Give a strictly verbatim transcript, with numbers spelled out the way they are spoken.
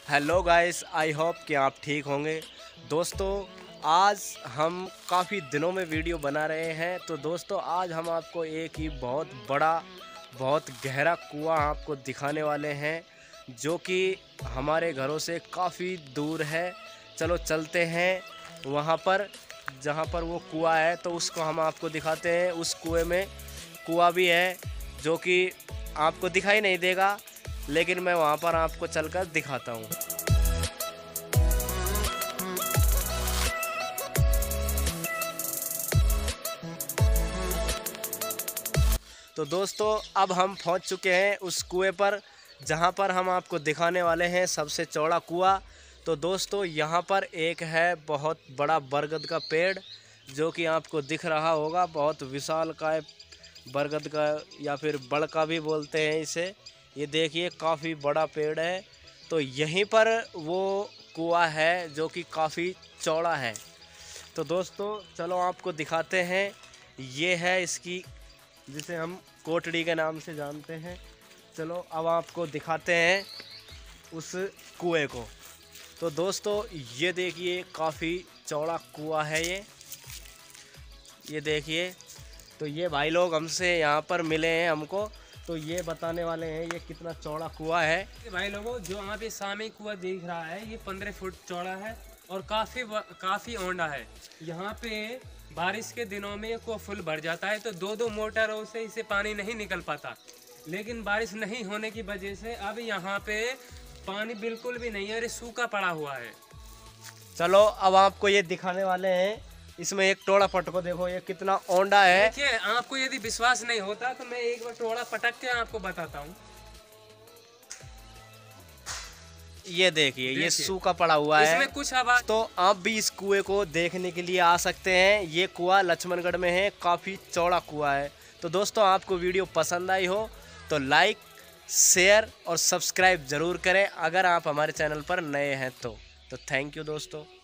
Hello guys, I hope कि आप ठीक होंगे। दोस्तों, आज हम काफ़ी दिनों में वीडियो बना रहे हैं। तो दोस्तों, आज हम आपको एक ही बहुत बड़ा, बहुत गहरा कुआं आपको दिखाने वाले हैं, जो कि हमारे घरों से काफ़ी दूर है। चलो चलते हैं वहाँ पर जहाँ पर वो कुआं है, तो उसको हम आपको दिखाते हैं। उस कुएं में कुआं भी है जो कि आपको दिखाई नहीं देगा, लेकिन मैं वहाँ पर आपको चलकर दिखाता हूँ। तो दोस्तों, अब हम पहुँच चुके हैं उस कुएं पर, जहाँ पर हम आपको दिखाने वाले हैं सबसे चौड़ा कुआं। तो दोस्तों, यहाँ पर एक है बहुत बड़ा बरगद का पेड़, जो कि आपको दिख रहा होगा। बहुत विशालकाय बरगद का, या फिर बड़ का भी बोलते हैं इसे। ये देखिए, काफ़ी बड़ा पेड़ है। तो यहीं पर वो कुआं है जो कि काफ़ी चौड़ा है। तो दोस्तों, चलो आपको दिखाते हैं। ये है इसकी, जिसे हम कोटड़ी के नाम से जानते हैं। चलो अब आपको दिखाते हैं उस कुएं को। तो दोस्तों, ये देखिए, काफ़ी चौड़ा कुआं है ये ये देखिए। तो ये भाई लोग हमसे यहाँ पर मिले हैं हमको, तो ये बताने वाले हैं ये कितना चौड़ा कुआं है। भाई लोगों, जो वहाँ पे सामने कुआं दिख रहा है, ये पंद्रह फुट चौड़ा है और काफ़ी काफ़ी औंधा है। यहाँ पे बारिश के दिनों में कुआं फुल भर जाता है, तो दो दो मोटरों से इसे पानी नहीं निकल पाता। लेकिन बारिश नहीं होने की वजह से अब यहाँ पे पानी बिल्कुल भी नहीं है और ये सूखा पड़ा हुआ है। चलो अब आपको ये दिखाने वाले हैं। इसमें एक टोड़ा पटको देखो, ये कितना औंधा है। देखिए, आपको यदि विश्वास नहीं होता तो मैं एक बार टोड़ा पटक के आपको बताता हूँ। ये देखिए, ये सूखा पड़ा हुआ है। इसमें कुछ आवाज। तो आप भी इस कुएं को देखने के लिए आ सकते हैं। ये कुआं लक्ष्मणगढ़ में है, काफ़ी चौड़ा कुआं है। तो दोस्तों, आपको वीडियो पसंद आई हो तो लाइक, शेयर और सब्सक्राइब ज़रूर करें, अगर आप हमारे चैनल पर नए हैं तो। तो थैंक यू दोस्तों।